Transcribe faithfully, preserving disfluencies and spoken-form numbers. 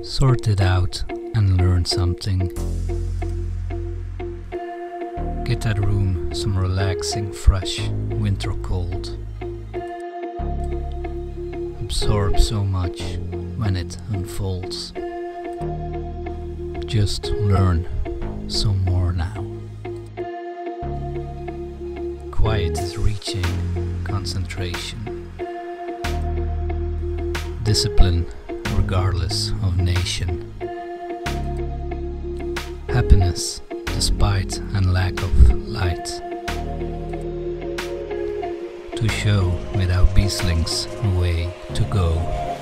Sort it out and learn something. Get that room some relaxing, fresh winter cold. Absorb so much when it unfolds. Just learn some more now. Quiet is reaching concentration. Discipline regardless of nation. Happiness despite and lack of light. To show without beaslings a way to go.